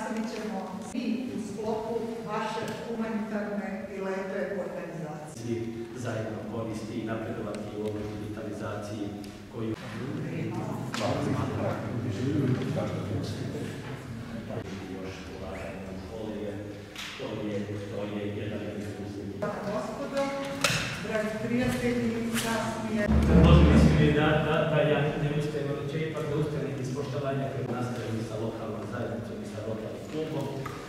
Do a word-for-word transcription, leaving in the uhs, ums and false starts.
nastavit ćemo svi u sklopu vaše humanitarne i lepe organizacije. Zajedno koristi i napredovati u ovoj digitalizaciji koju... Gospodo, dragi prijatelji, kasnije... Možda mislim da, da, da ja ne uspijem, ali će ipak da uspijem ispoštovanja koje nastavimo sa lokalnom zajednicom i sa lokalnim klubom.